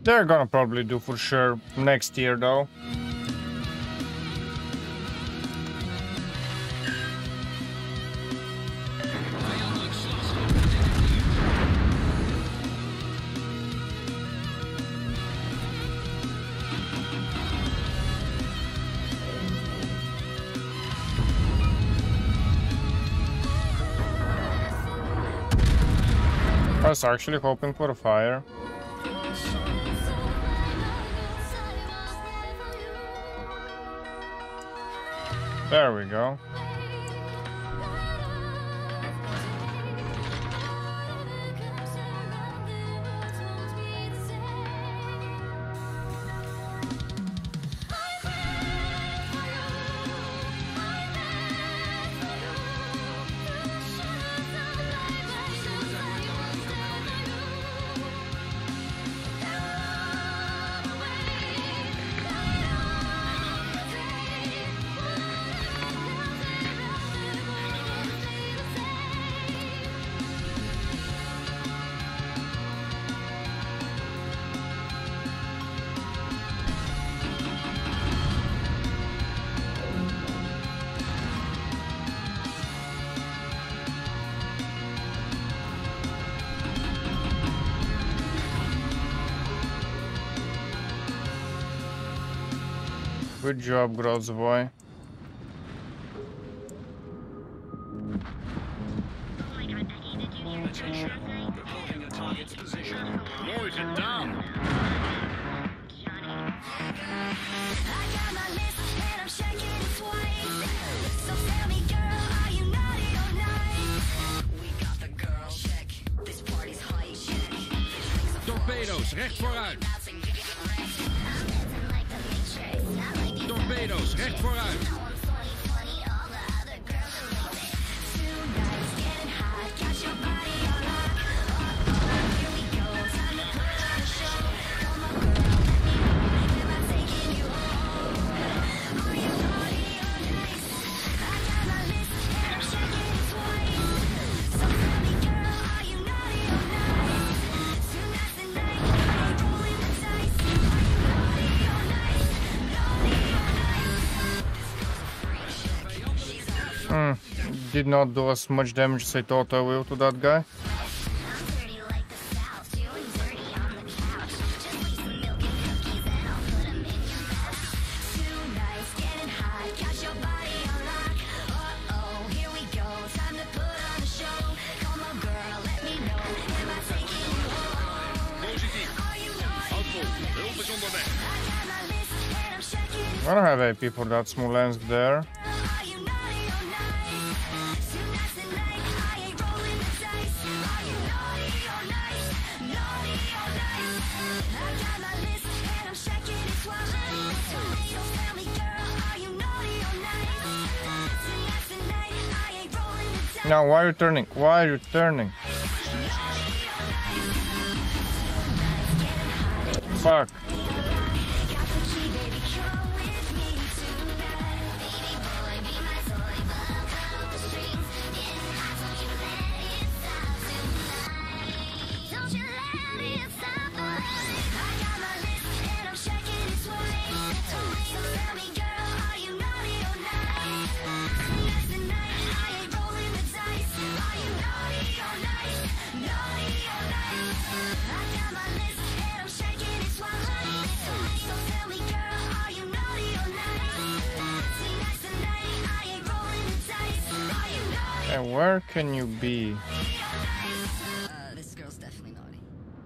They're gonna probably do for sure next year though. I was actually hoping for a fire. There we go. Good job, Gross boy. Torpedo's, recht vooruit. Torpedo's, recht vooruit. Did not do as much damage as I thought I will to that guy. I don't have AP for that Smolensk there. Now, why are you turning? Why are you turning? Fuck. And where can you be? This girl's definitely naughty.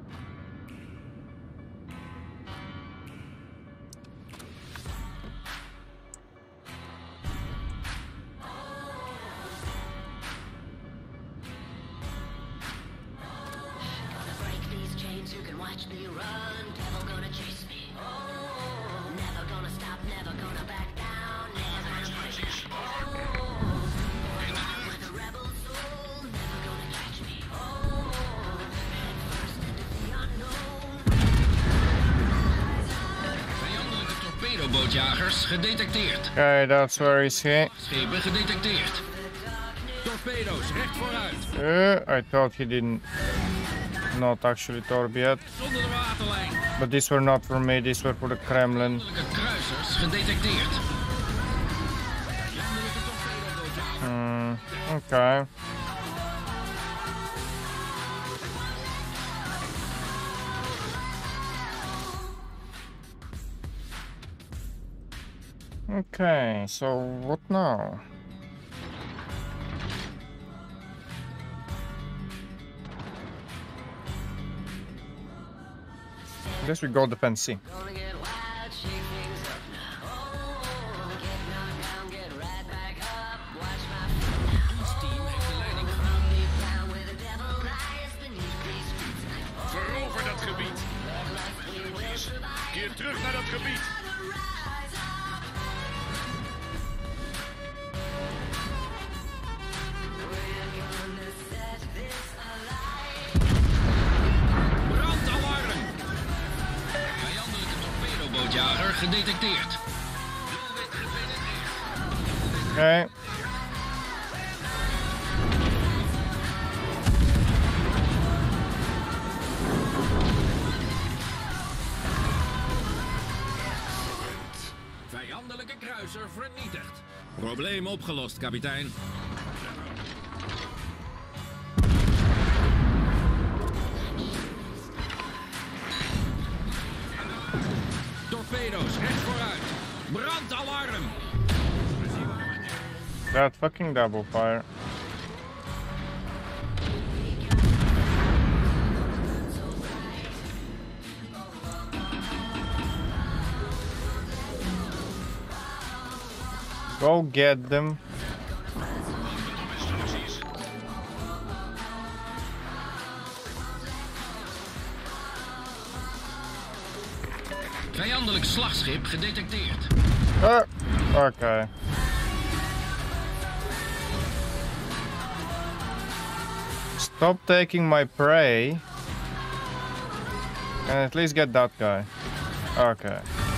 Gonna break these chains, you can watch me run. Devil gonna chase me. Never gonna stop, never gonna back down, never gonna break. With a rebel soul, never gonna catch me. Head first into the unknown. Vijandelijke torpedobootjagers gedetecteerd. Okay, that's where is he? Schepen gedetecteerd. Torpedo's, recht vooruit. I thought he didn't. not actually Torb yet. Zonder de waterlijn. But these were not for me, these were for the Kremlin. Vijandelijke kruisers gedetecteerd. Vijandelijke torpedobootjager. Okay. Okay, so what now? I guess we go defend C. Gonna get wild, shake things up now. Oh, get knocked down, get right back up. Watch my Ons team heeft de leiding from deep down where the devil lies beneath these streets. Verover dat gebied. Keer terug naar dat gebied. brandalarm. Vijandelijke torpedobootjager gedetecteerd. Doelwit gepenetreerd. Okay. Vijandelijke kruiser vernietigd. Probleem opgelost, kapitein. Torpedo's, recht vooruit. Brandalarm. That fucking double fire. Go get them. Vijandelijk slagschip gedetecteerd. Okay. Stop taking my prey. And at least get that guy. Okay.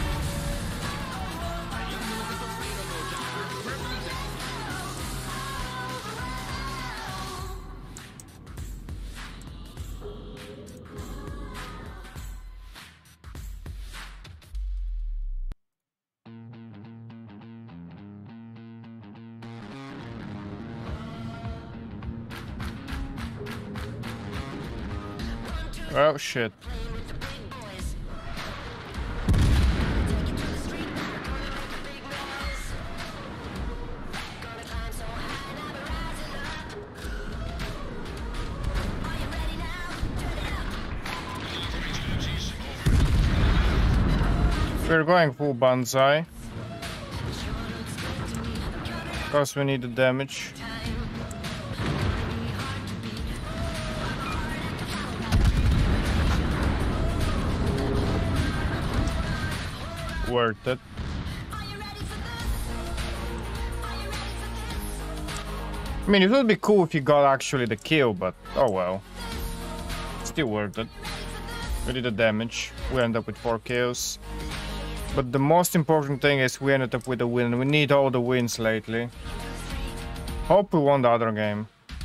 Oh shit. We're going full banzai. Because we need the damage. Worth it. I mean, it would be cool if you got actually the kill, but oh well. Still worth it. We did the damage. We end up with 4 kills. But the most important thing is we ended up with a win. We need all the wins lately. Hope we won the other game.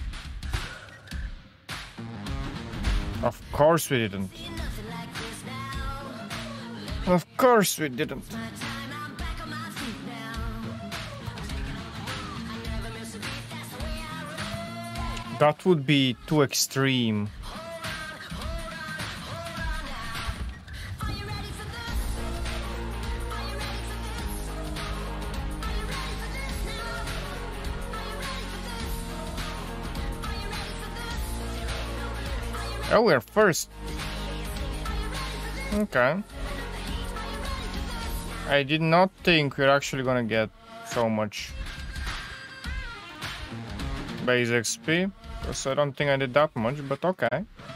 Of course we didn't. Of course we didn't. That would be too extreme. Oh, we're first. Okay. I did not think we're actually gonna get so much base XP, because I don't think I did that much, but okay.